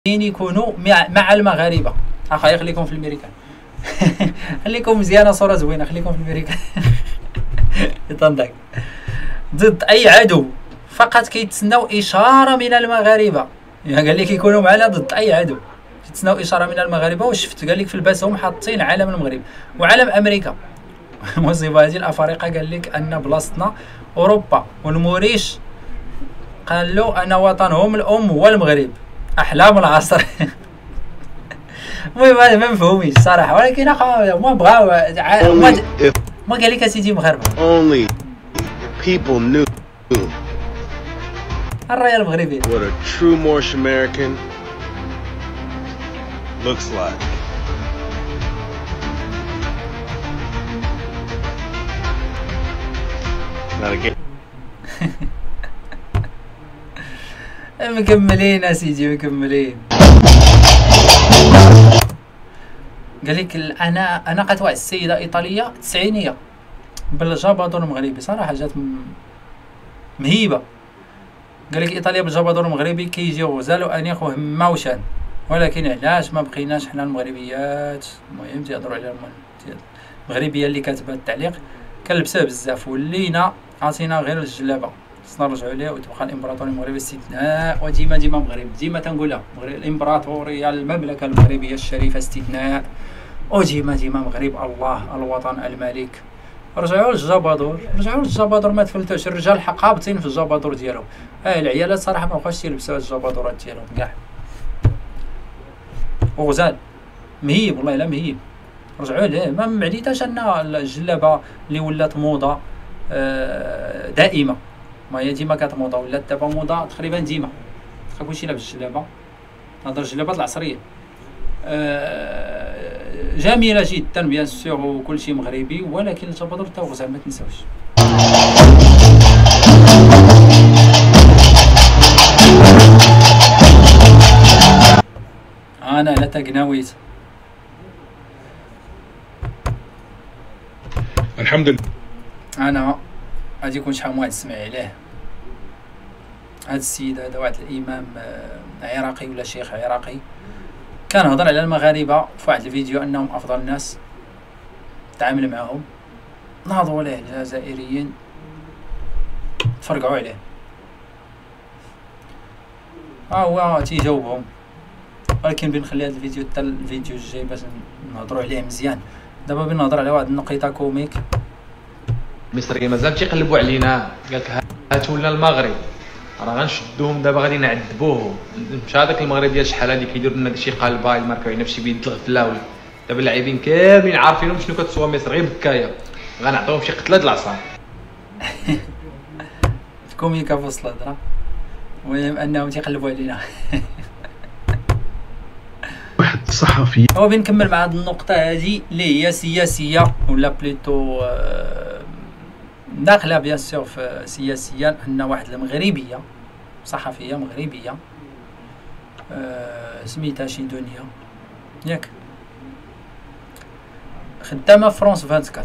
يكونوا مع المغاربه. خليكم في الميريكان. خليكم مزيانه، صوره زوينه، خليكم في الميريكان. تنضك ضد اي عدو، فقط كيتسناو اشاره من المغاربه. يعني قال لك يكونوا معنا ضد اي عدو، كيتسناو اشاره من المغاربه. وشفت قال لك في الباس هم حاطين علم المغرب وعلم امريكا. مصيبه هذه الافارقه. قال لك ان بلاصتنا اوروبا، والموريش قال له ان وطنهم الام هو المغرب. احلام العصر. المهم هذا ما مفهوميش الصراحه، ولكن هما بغاو ما قال لك اسيدي مغاربه. Only people knew الرايه المغربيه. what a true Moorish American looks like. Not again. مكملين اسيدي مكملين. قال لك انا قد واحد السيده ايطاليه تسعينيه بالجابادور المغربي. صراحه جات مهيبه. قال لك ايطاليا بالجابادور المغربي كيجيو غزال وانيق وهما وشان، ولكن علاش ما بقيناش حنا المغربيات؟ المهم تيهضروا على المغربيه اللي كاتبه التعليق كنلبسها بزاف، ولينا عطينا غير الجلابه، خصنا نرجعوا ليها وتبقى الامبراطوريه المغربيه استثناء. وديما مغرب، ديما تنقولها الامبراطوريه المملكه المغربيه الشريفه استثناء، وديما مغرب الله الوطن الملك. رجعوا للجابادور، رجعوا للجابادور، ما تفلتوش. الرجال حقابطين في الجابادور ديالهم. العيالات صراحه ما بقاوش يلبسوا الجابادورات ديالهم كاع. وغزال مهيب والله الا مهيب. رجعوا ليه. ما معديتاش ان الجلابه اللي ولات موضه دائمه، ما هي ديما كتموضه، ولات دابا موضه تقريبا ديما. كلشي لابس الجلابه، نهضر الجلابات العصريه جميله جدا بيان سور وكلشي مغربي، ولكن الجابادور تا غزال ما تنساوش. انا لا تقناويت. الحمد لله. انا غادي يكون شحال من واحد سمع عليه. هذا السيد هذا واحد الامام عراقي ولا شيخ عراقي، كان هضر على المغاربه في واحد الفيديو انهم افضل الناس، تعامل معهم، ناضوا عليه الجزائريين تفرقعوا عليه. هو تيجاوبهم، ولكن بنخلي هذا الفيديو حتى الفيديو الجاي باش نهضروا عليه مزيان. دابا بنهضر على واحد النقيطه كوميك. مصري مازال تيقلبوا علينا، قالك هاتوا لنا المغرب راه غنشدوهم دابا غادي نعذبوهم. مشى هذاك المغرب ديال شحال هادي كيدير لنا شي قلبه يماركو علينا في شي بيد الغفله. ولا دابا اللاعبين كاملين عارفينهم شنو كتسوى مصر غير بكايه، غنعطيوهم شي قتله د العصا. الكوميكا في وسط الهضره، المهم انهم تيقلبوا علينا. واحد الصحفي. هو بنكمل مع هذه النقطه هذه اللي هي سياسيه، ولا بليتو داخله بيان سور في سياسيا. ان واحد المغربيه صحفيه مغربيه سميتها شي دنيا ياك، خدامه فرونس 24.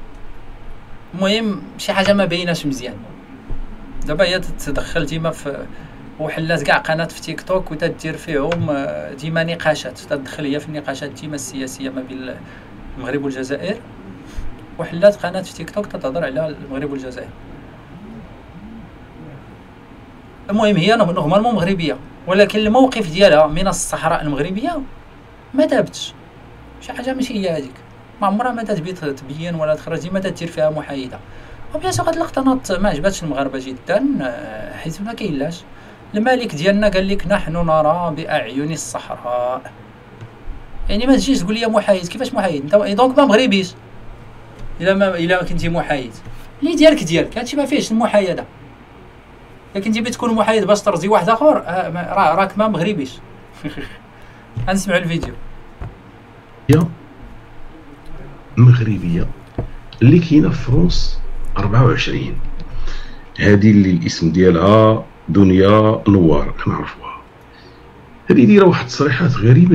المهم شي حاجه ما بايناش مزيان. دابا هي تدخل ديما في وحلات كاع قناه في تيك توك وتدير فيهم ديما نقاشات، تدخل هي في النقاشات ديما السياسيه ما بين المغرب والجزائر، وحلات قناه في تيك توك تتهضر على المغرب والجزائر. المهم هي نورمالمون مغربيه، ولكن الموقف ديالها من الصحراء المغربيه ما دابتش، شي حاجه ماشي هي هذيك، ما عمرها ما تبين ولا تخرج، ديما تدير فيها محايده. وبيان سور هاد اللقطه ما عجباتش المغاربه جدا، حيت ما كاينلاش. الملك ديالنا قال لك نحن نرى باعين الصحراء. يعني ما تجيش تقول لي محايد، كيفاش محايد انت؟ دونك ما مغربيش الا كنتي محايد. اللي ديالك هادشي ما فيهش المحايده. الا كنتي بتكون محايد باش ترضي واحد اخر راك ما مغربيش. غنسمعوا الفيديو. مغربيه اللي كاينه في فرنسا 24، هذه اللي الاسم ديالها دنيا نوار كنعرفوها. هذه دايره واحد التصريحات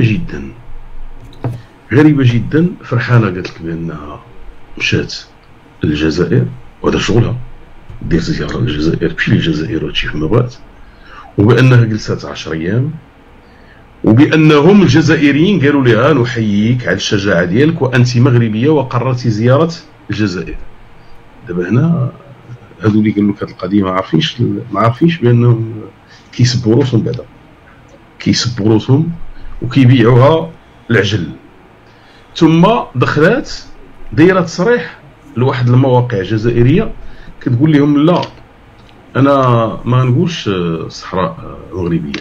غريبه جدا. فرحانه قالت لك بانها مشات للجزائر وهذا شغلها، دير زياره للجزائر، تمشي للجزائر وهادشي فيما بغات، وبانها جلسات 10 ايام وبانهم الجزائريين قالوا لها نحييك على الشجاعه ديالك وانت مغربيه وقررتي زياره الجزائر. دابا هنا هادو اللي قالوا لك هاد القضيه ما عارفينش بانهم كيسبوا روسهم، بعدا كيسبوا روسهم وكيبيعوها العجل. ثم دخلات دايره تصريح لواحد المواقع الجزائريه كتقول لهم لا انا ما نقولش صحراء مغربيه.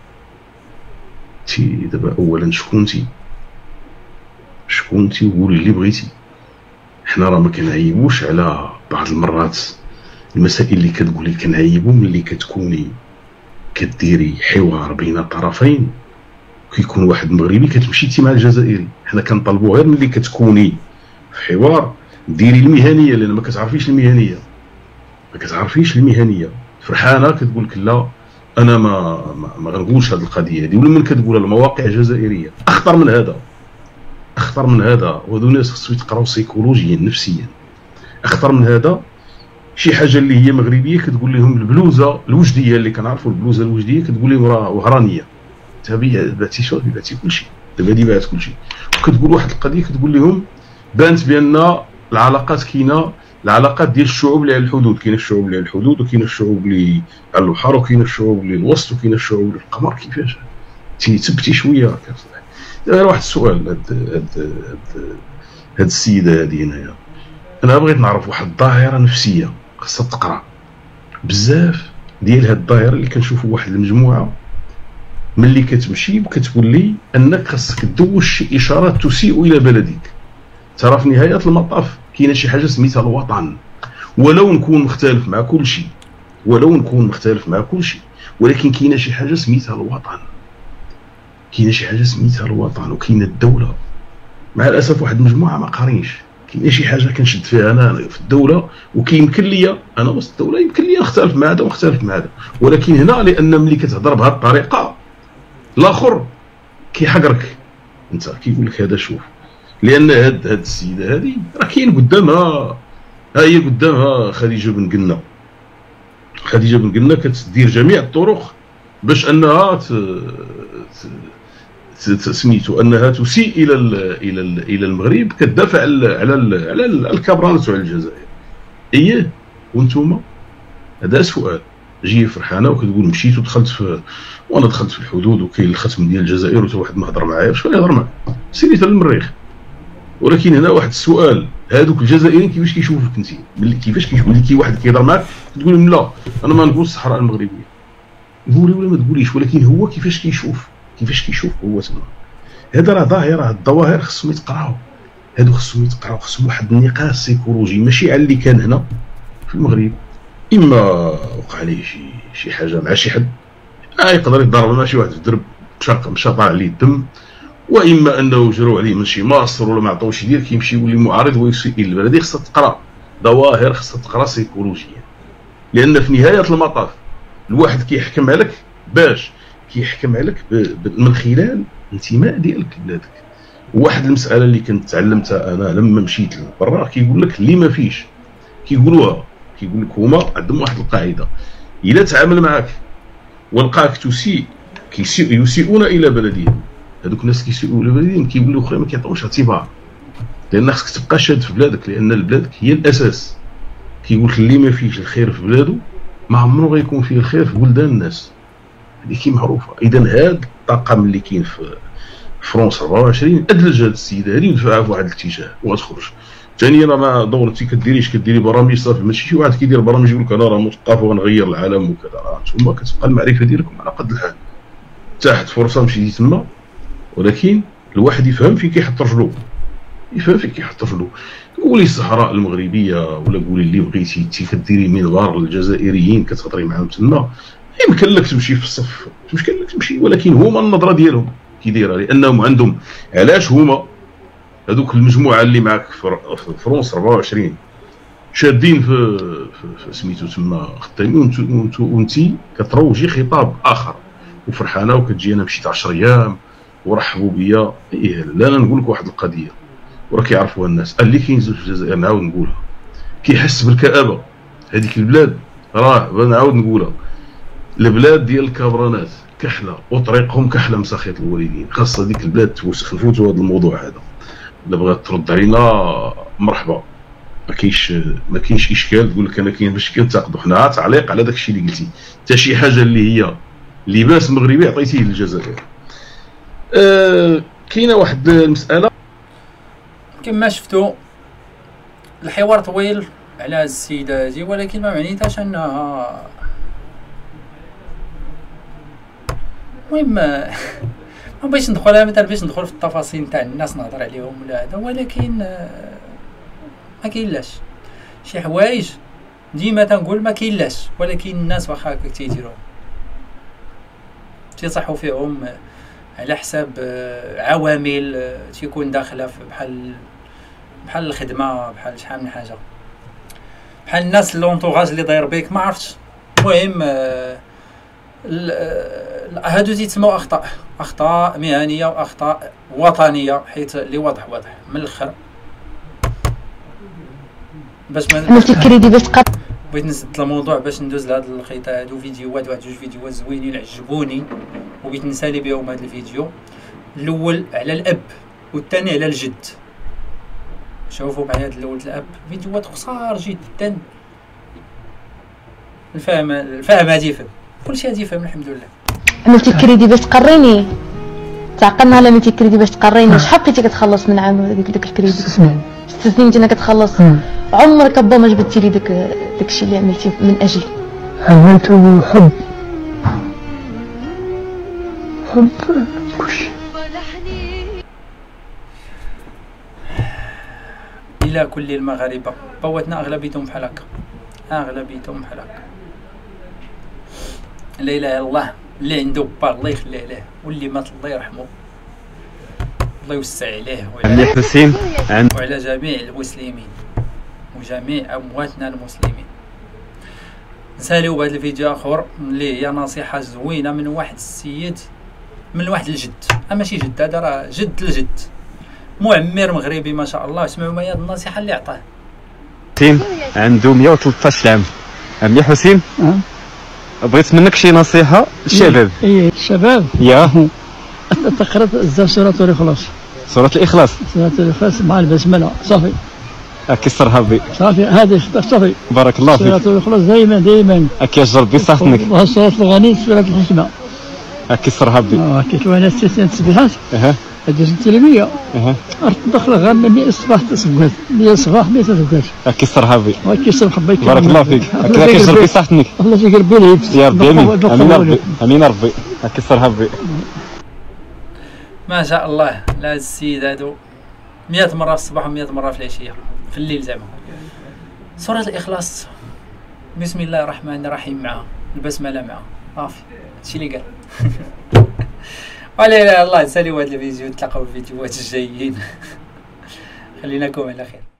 تي دابا اولا شكونتي وقولي اللي بغيتي. حنا راه ما كنعيبوش على بعض المرات المسائل اللي كتقولي، كنعيبو ملي كتكوني كديري حوار بين طرفين كيكون واحد مغربي كتمشيتي مع الجزائري. حنا كنطالبوا غير ملي كتكوني في حوار ديري المهنيه، لان ما كتعرفيش المهنيه. فرحانه كتقول لك لا انا ما غنقولش هذه القضيه هذه، ولا من كتقولها المواقع الجزائريه. اخطر من هذا وهادو ناس خصو يتقراو سيكولوجيا نفسيا. اخطر من هذا شي حاجه اللي هي مغربيه كتقول لهم البلوزه الوجديه اللي كنعرفوا البلوزه الوجديه كتقول لهم راه وهرانيه. بعتي شو بعتي كلشي، دابا هادي باعت كلشي. وكتقول واحد القضيه كتقول لهم بانت بان العلاقات كاينه، العلاقات ديال الشعوب اللي على الحدود، كاينه الشعوب اللي على الحدود وكاينه الشعوب اللي على البحر وكاينه الشعوب اللي الوسط وكاينه الشعوب اللي القمر. كيفاش تثبتي شويه هكا؟ دابا واحد السؤال، هاد السيده هادي هنايا انا بغيت نعرف واحد الظاهره نفسيه خاصها تقرا بزاف ديال هاد الظاهره اللي كنشوفوا واحد المجموعه ملي كتمشي وكتقول لي انك خاصك تدوز شي اشارات تسيء الى بلدك. ترى في نهايه المطاف كاينه شي حاجه سميتها الوطن، ولو نكون مختلف مع كل شيء، ولكن كاينه شي حاجه سميتها الوطن، وكاينه الدوله. مع الاسف واحد المجموعه ما قارينش. كاينه شي حاجه كنشد فيها انا في الدوله، وكيمكن ليا انا وسط الدوله يمكن ليا نختلف مع هذا ونختلف مع هذا، ولكن هنا لان ملي كتهضر بهذه الطريقه الاخر كيحقرك انت، كيقول لك هذا شوف. لان هاد السيده هذه راه كاين قدامها، هي قدامها خديجه بن قلنا كتدير جميع الطرق باش انها سميتو انها تسيء الى المغرب، كتدافع على الكابرانت وعلى الجزائر. وانتوما هذا سؤال. جي فرحانه وكتقول مشيت ودخلت وانا دخلت في الحدود وكاين الختم ديال الجزائر وتا واحد ما هضر معايا. شكون يهضر معاك؟ سيري حتى للمريخ. ولكن هنا واحد السؤال، هادوك الجزائريين كيفاش كيشوفوك انت؟ كيفاش كيقول لك واحد كيهضر معاك تقول لهم لا انا ما نقول الصحراء المغربيه، قولي ولا ما تقوليش، ولكن هو كيفاش كيشوف هو تما. هذا راه ظاهره، هاد الظواهر خصهم يتقراو، خصهم واحد النقاش سيكولوجي ماشي على اللي كان هنا في المغرب. اما وقع عليه شي حاجه مع شي حد يقدر يضرب مع شي واحد في الدرب مشى طالع عليه الدم، واما انه جروا عليه من شي ماستر ولا ما عطاوش يدير كيمشي يولي معارض ويسيء البلد. خصها تقرا ظواهر، خصها تقرا سيكولوجيا، لان في نهايه المطاف الواحد كيحكم عليك من خلال انتماء ديالك لبلادك. واحد المساله اللي كنت تعلمتها انا لما مشيت لبرا كيقول لك اللي ما فيش كيقول لك هما عندهم واحد القاعده، الا تعامل معك ولقاك يسيئون الى بلدهم، هذوك الناس كيسيئوا الى بلدهم كيقولوا اخرين ما كيعطيوش اعتبار، لان خصك تبقى شاد في بلادك، لان بلادك هي الاساس. كيقول لك اللي ما فيش الخير في بلادو ما عمره غيكون فيه الخير في بلدان الناس. هذه كي معروفه. اذا هذا الطاقم اللي كاين في فرنسا 24 ادلج هذه السيده هذه ودفعها في واحد الاتجاه وغتخرج. ثانيا راه ما دورتي كديري برامج صافي، ماشي شي واحد كيدير برامج يقول لك انا راه مثقف وغنغير العالم وكذا. نتوما كتبقى المعرفه ديالكم على قد الحال. تاحت فرصه مشيتي تما، ولكن الواحد يفهم فين كيحط رجلو، قولي الصحراء المغربيه ولا قولي اللي بغيتي. انت كديري منبر للجزائريين كتهضري معاهم تما، يمكن لك تمشي في الصف، يمكن لك تمشي، ولكن هما النظره ديالهم كي دايره، لانهم عندهم علاش هما هذوك المجموعه اللي معاك في فرنسا 24 شادين في سميتو تما خدامين، وانت كتروجي خطاب اخر وفرحانه وكتجي انا مشيت 10 ايام ورحبوا بيا. لا انا نقول لك واحد القضيه وراه كيعرفوها الناس، اللي كينزل في الجزائر نعاود نقولها كيحس بالكآبه. هذيك البلاد راه نعاود نقولها، البلاد ديال الكابرانات كحله وطريقهم كحله مساخيط الوالدين. خاصه ديك البلاد توسخ. نفوتوا هذا الموضوع هذا. الا بغات ترد علينا مرحبا، ما كاينش اشكال. تقول لك انا كاين باش كنتقدوا حنا. تعليق على داك الشيء اللي قلتي، حتى شي حاجه اللي هي لباس مغربي عطيتيه للجزائر. كاينه واحد المساله كما شفتوا الحوار طويل على هذه السيده هذه، ولكن ما معنيتهاش انها المهم ما بغيتش ندخل مثلا باش ندخل في التفاصيل تاع الناس نهضر عليهم ولا هذا، ولكن ما كاينلاش شي حوايج ديما تنقول ما كاينلاش، ولكن الناس واخا هكا تيديروهم تيصحوا فيهم على حساب عوامل تيكون داخله في بحال الخدمه، بحال شحال من حاجه، بحال الناس لونطوغاج اللي داير بيك ما عرفتش. المهم هادو تيتسموا اخطاء مهنيه واخطاء وطنيه، حيت اللي واضح من الاخر. باش ما تكريدي باش بغيت نزيد الموضوع باش ندوز لهاد الخيط. هادو فيديوهات، واحد جوج فيديوهات زوينين عجبوني وبغيت نسالي بهم هاد الفيديو. الاول على الاب والثاني على الجد. شوفوا معايا هاد الاول الاب، فيديوهات قصار جدا. الفهم هادي يفهم، كلشي هادي يفهم الحمد لله. عملتي كريدي باش تقريني، تعقلنا على عملتي كريدي باش تقريني. شحال بقيتي كتخلص من عام داك الكريدي؟ 6 سنين. 6 سنين انت كتخلص. عمرك با ما جبدتي لي داكشي اللي عملتي من اجلي؟ عملته حب كلشي. الى كل المغاربه بوتنا اغلبيتهم بحال هكا، لا اله الا الله. اللي عنده با الله يخليه عليه، واللي مات الله يرحمه، الله يوسع عليه وعلى جميع المسلمين وجميع امواتنا المسلمين. نساليو بهذا الفيديو اخر اللي هي نصيحه زوينه من واحد السيد، من واحد الجد، ماشي جد، هذا راه جد الجد، معمر مغربي ما شاء الله. اسمعوا معايا هذه النصيحه اللي عطاه. حسين عنده 113 عام. مليح حسين؟ بغيت منك شي نصيحه للشباب. الشباب يا تقرا سورة الإخلاص. سورة الإخلاص. سورة الإخلاص مع البسملة صافي. كيسر ربي. صافي هذه صافي. بارك الله فيك. سورة الإخلاص دائما. كيعجل ربي صحتك. سورة الغني، سورة الحكمة. كيسر ربي. كيكون التسبيحات. هذه التلمية. تدخل غير 100 صباح تصبحات، 100 صباح 100 تصبحات. كيسر ربي. كيسر ربي. بارك الله فيك. هكذا كيعجل ربي صحتك. الله يقرب لي يا ربي. امين. امين ربي. كيسر ربي. ما شاء الله. لا السيد هادو 100 مره في الصباح و100 مره في العشيه، في الليل زعما. سورة الإخلاص بسم الله الرحمن الرحيم معها البسمله معها صافي، هادشي اللي قال. ولا الله نساليو هذا الفيديو، نتلاقاو في الفيديوهات الجايين. خليناكم على خير.